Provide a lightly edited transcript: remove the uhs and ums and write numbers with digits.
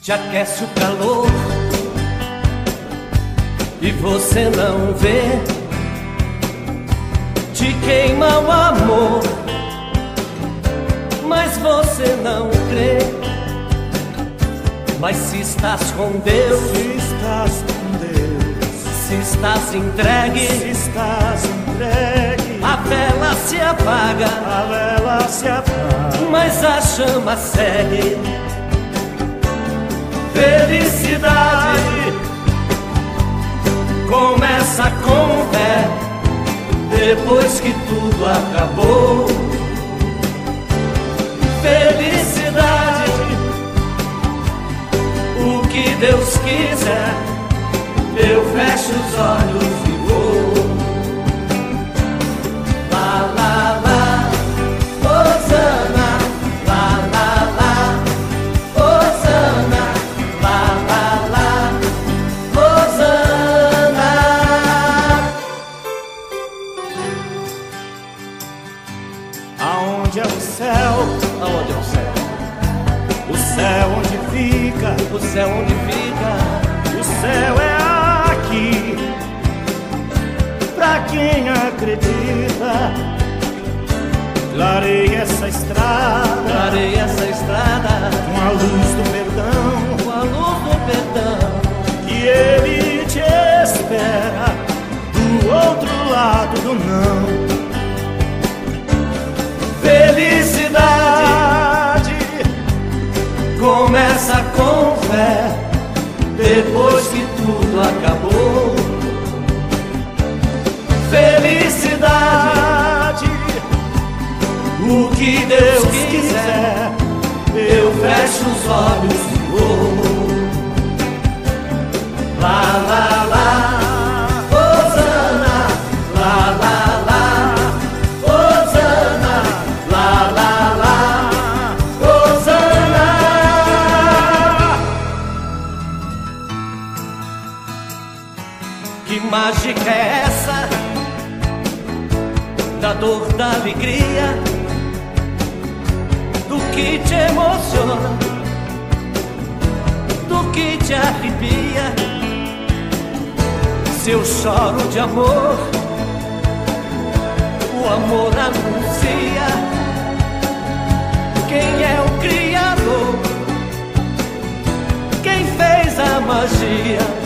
te aquece o calor e você não vê, te queima o amor, mas você não crê. Mas se estás com Deus, se estás com Deus, se estás entregue, se estás entregue, a vela se apaga, a vela se apaga, mas a chama segue. Felicidade começa com fé, depois que tudo acabou. Felicidade, o que Deus quiser, eu fecho os olhos e vou. Lá, lá, lá, Hosana, lá, lá, lá, Hosana, lá, lá, lá, Hosana. Aonde é o céu? Aonde é o céu? O céu onde fica, O céu onde fica, o céu é aqui. Pra quem acredita, clareie essa estrada, clareia essa estrada com a luz do perdão, com a luz do perdão. que ele te espera do outro lado do não. Felicidade Começa com fé, depois que tudo acabou. felicidade, O que Deus quiser, eu fecho os olhos e vou. Lá, lá, lá, Hosana, lá, lá, lá, Hosana, lá, lá, lá, Hosana. Que mágica é essa? Da dor, da alegria, do que te emociona, do que te arrepia. Se eu choro de amor, o amor anuncia quem é o Criador, quem fez a magia.